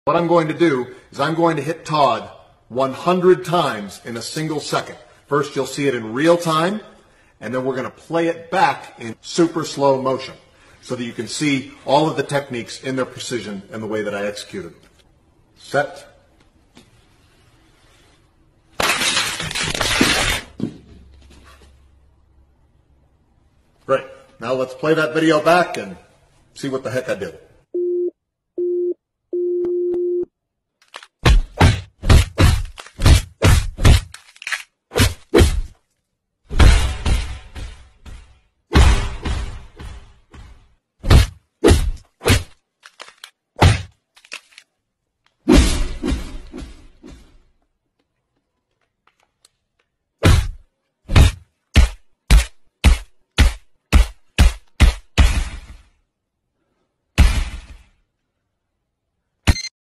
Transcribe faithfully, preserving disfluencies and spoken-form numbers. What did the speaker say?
What I'm going to do is I'm going to hit Todd one hundred times in a single second. First, you'll see it in real time, and then we're going to play it back in super slow motion so that you can see all of the techniques in their precision and the way that I executed them. Set. Great. Now let's play that video back and see what the heck I did.